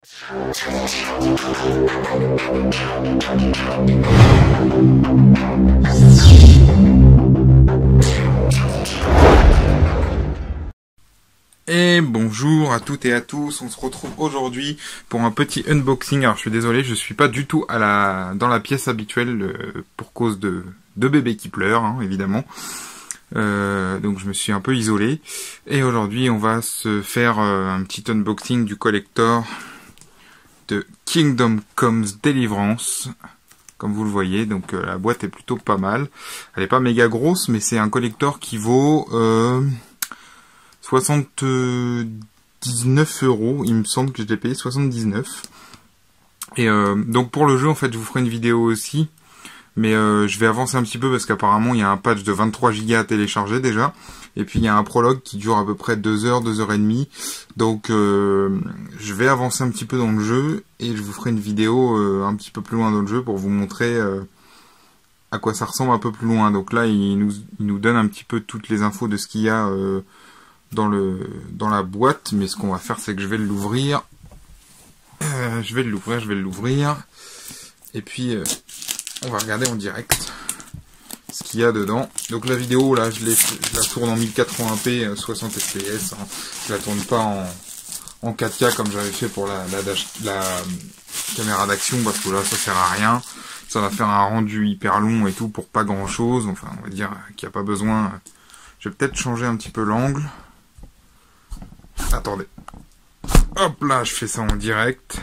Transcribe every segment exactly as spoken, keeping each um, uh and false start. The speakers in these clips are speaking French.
Et bonjour à toutes et à tous, on se retrouve aujourd'hui pour un petit unboxing. Alors je suis désolé, je suis pas du tout à la dans la pièce habituelle euh, pour cause de, de bébés qui pleurent, hein, évidemment. Euh, donc je me suis un peu isolé. Et aujourd'hui on va se faire euh, un petit unboxing du collector de Kingdom Come Deliverance. Comme vous le voyez, donc euh, la boîte est plutôt pas mal. Elle est pas méga grosse, mais c'est un collector qui vaut... Euh, soixante-dix-neuf euros, il me semble que je l'ai payé soixante-dix-neuf. Et euh, donc pour le jeu, en fait, je vous ferai une vidéo aussi, mais euh, je vais avancer un petit peu parce qu'apparemment il y a un patch de vingt-trois gigas à télécharger déjà, et puis il y a un prologue qui dure à peu près deux heures, deux heures et demie. Donc euh, je vais avancer un petit peu dans le jeu et je vous ferai une vidéo euh, un petit peu plus loin dans le jeu pour vous montrer euh, à quoi ça ressemble un peu plus loin. Donc là, il nous, il nous donne un petit peu toutes les infos de ce qu'il y a euh, dans le dans la boîte, mais ce qu'on va faire, c'est que je vais l'ouvrir. Euh, je vais l'ouvrir, je vais l'ouvrir, et puis euh, on va regarder en direct ce qu'il y a dedans. Donc la vidéo là, je, je la tourne en mille quatre-vingts p, soixante F P S. Hein. Je la tourne pas en, en quatre K comme j'avais fait pour la, la, dash, la caméra d'action, parce que là ça sert à rien. Ça va faire un rendu hyper long et tout pour pas grand chose. Enfin, on va dire qu'il n'y a pas besoin. Je vais peut-être changer un petit peu l'angle. Attendez. Hop là, je fais ça en direct.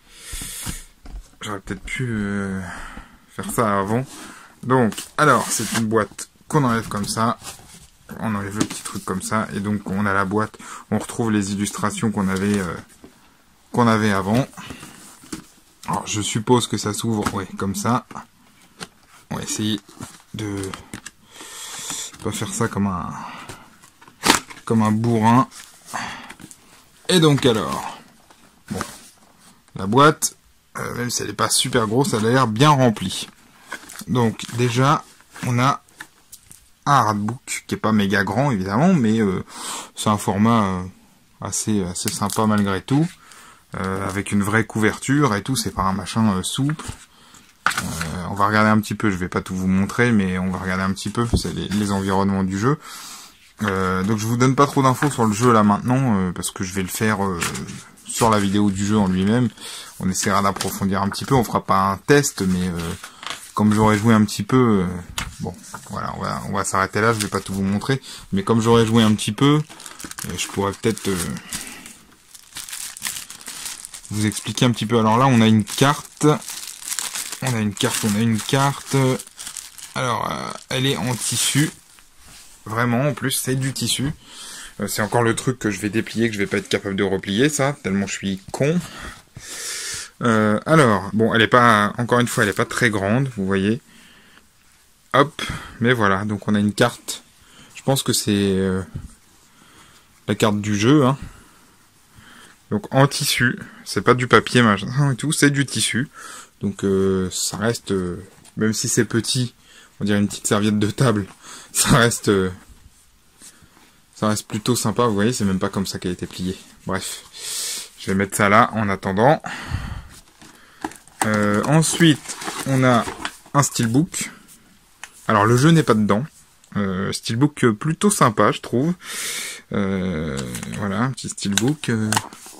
J'aurais peut-être pu euh, faire ça avant. Donc, alors, c'est une boîte qu'on enlève comme ça. On enlève le petit truc comme ça. Et donc, on a la boîte. On retrouve les illustrations qu'on avait, euh, qu'on avait avant. Alors, je suppose que ça s'ouvre, ouais, comme ça. On va essayer de pas faire ça comme un, comme un bourrin. Et donc alors, bon, la boîte, euh, même si elle n'est pas super grosse, elle a l'air bien remplie. Donc déjà, on a un artbook qui est pas méga grand évidemment, mais euh, c'est un format euh, assez assez sympa malgré tout, euh, avec une vraie couverture et tout. C'est pas un machin euh, souple. Euh, on va regarder un petit peu. Je vais pas tout vous montrer, mais on va regarder un petit peu. C'est les, les environnements du jeu. Euh, donc je vous donne pas trop d'infos sur le jeu là maintenant, euh, parce que je vais le faire euh, sur la vidéo du jeu en lui-même. On essaiera d'approfondir un petit peu, on fera pas un test, mais euh, comme j'aurais joué un petit peu, euh, bon voilà, on va, on va s'arrêter là, je vais pas tout vous montrer, mais comme j'aurais joué un petit peu, euh, je pourrais peut-être euh, vous expliquer un petit peu. Alors là on a une carte, on a une carte, on a une carte, alors euh, elle est en tissu. Vraiment, en plus, c'est du tissu. Euh, c'est encore le truc que je vais déplier, que je vais pas être capable de replier, ça, tellement je suis con. Euh, alors, bon, elle est pas, encore une fois, elle est pas très grande, vous voyez. Hop, mais voilà, donc on a une carte. Je pense que c'est euh, la carte du jeu, hein. Donc en tissu, c'est pas du papier, machin et tout, c'est du tissu. Donc euh, ça reste, euh, même si c'est petit, on dirait une petite serviette de table. Ça reste, euh, ça reste plutôt sympa. Vous voyez, c'est même pas comme ça qu'elle a été pliée. Bref, je vais mettre ça là en attendant. Euh, ensuite, on a un steelbook. Alors le jeu n'est pas dedans. Euh, steelbook plutôt sympa, je trouve. Euh, voilà, un petit steelbook. Euh...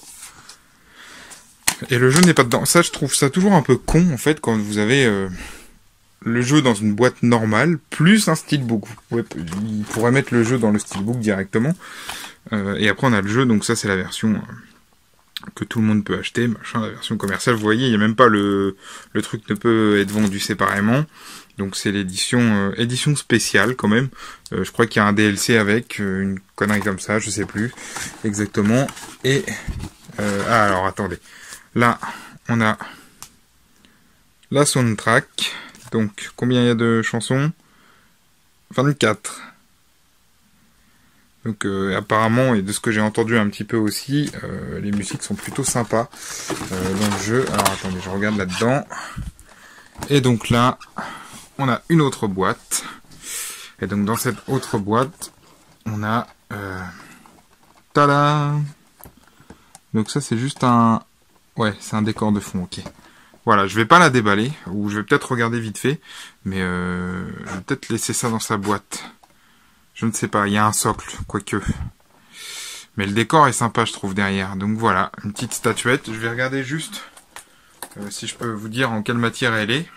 Et le jeu n'est pas dedans. Ça, je trouve ça toujours un peu con en fait quand vous avez. Euh... le jeu dans une boîte normale, plus un steelbook. Ouais, il pourrait mettre le jeu dans le steelbook directement. Euh, et après on a le jeu, donc ça c'est la version euh, que tout le monde peut acheter, machin, la version commerciale. Vous voyez, il n'y a même pas le, le truc ne peut être vendu séparément. Donc c'est l'édition euh, édition spéciale quand même. Euh, je crois qu'il y a un D L C avec, euh, une connerie comme ça, je sais plus exactement. Et euh, ah, alors attendez. Là, on a la soundtrack. Donc, combien il y a de chansons? vingt-quatre. Donc, euh, apparemment, et de ce que j'ai entendu un petit peu aussi, euh, les musiques sont plutôt sympas euh, dans le jeu. Alors, attendez, je regarde là-dedans. Et donc là, on a une autre boîte. Et donc, dans cette autre boîte, on a... Euh, tada! Donc ça, c'est juste un, Ouais, c'est un décor de fond, ok. Voilà, je vais pas la déballer, ou je vais peut-être regarder vite fait, mais euh, je vais peut-être laisser ça dans sa boîte. Je ne sais pas, il y a un socle, quoique. Mais le décor est sympa, je trouve, derrière. Donc voilà, une petite statuette. Je vais regarder juste euh, si je peux vous dire en quelle matière elle est.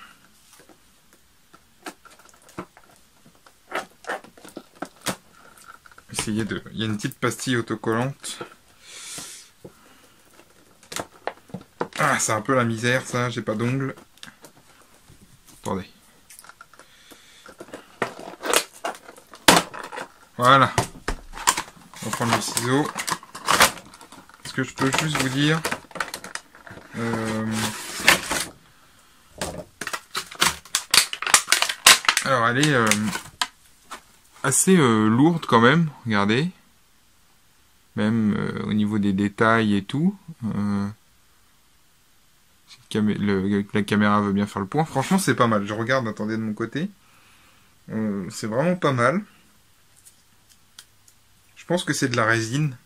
Essayez de... Il y a une petite pastille autocollante. Ah, c'est un peu la misère, ça. J'ai pas d'ongles. Attendez. Voilà. On va prendre le ciseau. Est-ce que je peux juste vous dire... Euh... Alors, elle est euh, assez euh, lourde quand même. Regardez. Même euh, au niveau des détails et tout. Euh... Si le, la caméra veut bien faire le point. Franchement, c'est pas mal. Je regarde, attendez, de mon côté. Euh, c'est vraiment pas mal. Je pense que c'est de la résine.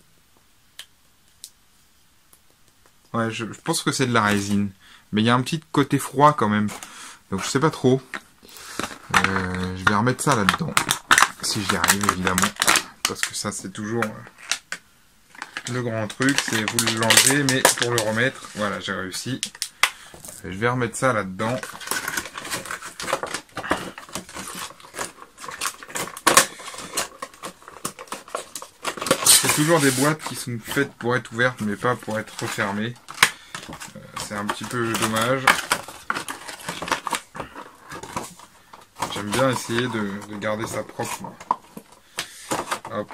Ouais, je, je pense que c'est de la résine. Mais il y a un petit côté froid quand même. Donc je sais pas trop. Euh, je vais remettre ça là-dedans. Si j'y arrive, évidemment. Parce que ça, c'est toujours euh, le grand truc. C'est vous l'enlever, mais pour le remettre, voilà, j'ai réussi. Je vais remettre ça là-dedans. C'est toujours des boîtes qui sont faites pour être ouvertes, mais pas pour être refermées. Euh, c'est un petit peu dommage. J'aime bien essayer de, de garder ça propre. Hop.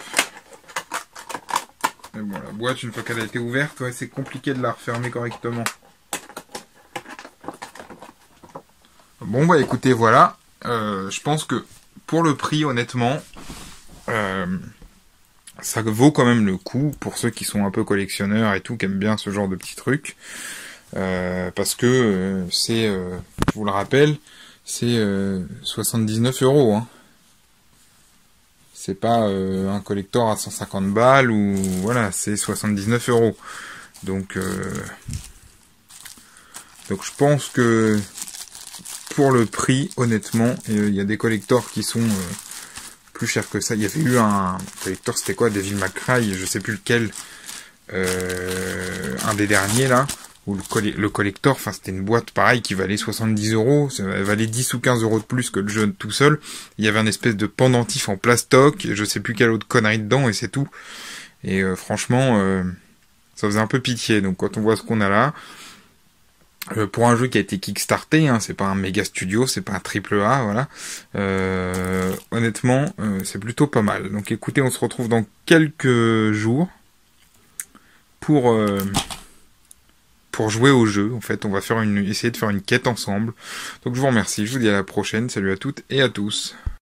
Mais bon, la boîte, une fois qu'elle a été ouverte, ouais, c'est compliqué de la refermer correctement. Bon, bah écoutez, voilà. Euh, je pense que pour le prix, honnêtement, euh, ça vaut quand même le coup pour ceux qui sont un peu collectionneurs et tout, qui aiment bien ce genre de petits trucs. Euh, parce que euh, c'est, euh, je vous le rappelle, c'est euh, soixante-dix-neuf euros. Hein. C'est pas euh, un collector à cent cinquante balles ou voilà, c'est soixante-dix-neuf euros. Donc, euh, donc je pense que pour le prix, honnêtement, il euh, y a des collectors qui sont euh, plus chers que ça. Il y avait eu un collector, c'était quoi, Devil May Cry, je sais plus lequel, euh, un des derniers là. Ou le, coll le collector, enfin c'était une boîte pareil qui valait soixante-dix euros, ça valait dix ou quinze euros de plus que le jeu tout seul. Il y avait un espèce de pendentif en plastoc, je sais plus quelle autre connerie dedans et c'est tout. Et euh, franchement, euh, ça faisait un peu pitié. Donc quand on voit ce qu'on a là, euh, pour un jeu qui a été kickstarté, hein, c'est pas un méga studio, c'est pas un triple A, voilà. Euh, honnêtement, euh, c'est plutôt pas mal. Donc écoutez, on se retrouve dans quelques jours pour... Euh, pour jouer au jeu. En fait, on va faire une, essayer de faire une quête ensemble. Donc je vous remercie, je vous dis à la prochaine, salut à toutes et à tous.